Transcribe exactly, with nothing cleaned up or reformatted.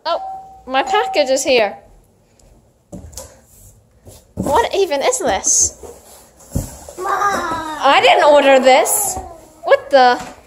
Oh, my package is here. What even is this? I didn't order this. What the?